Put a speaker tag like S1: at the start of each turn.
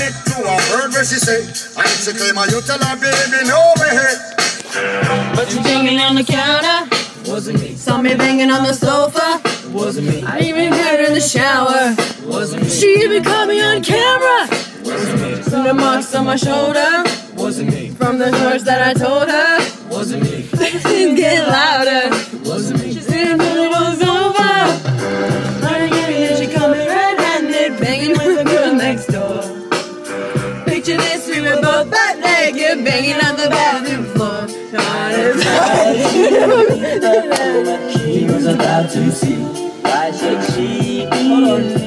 S1: it to a word where she say, and she claim her, you tell her, baby, no way.
S2: But you banging on the counter,
S3: wasn't me.
S2: saw me banging on the sofa,
S3: Wasn't me.
S2: I even heard her in the shower.
S3: Wasn't me.
S2: She even caught me on camera.
S3: Wasn't me.
S2: From the marks on my shoulder,
S3: Wasn't me.
S2: from the words that I told her.
S3: Wasn't me.
S2: Things get louder.
S3: Wasn't me.
S2: She said it was over. And she coming red-handed, banging with the girl next door. Picture this, we were both butt naked, banging on the bathroom floor.
S3: He was about to see. Why should she be?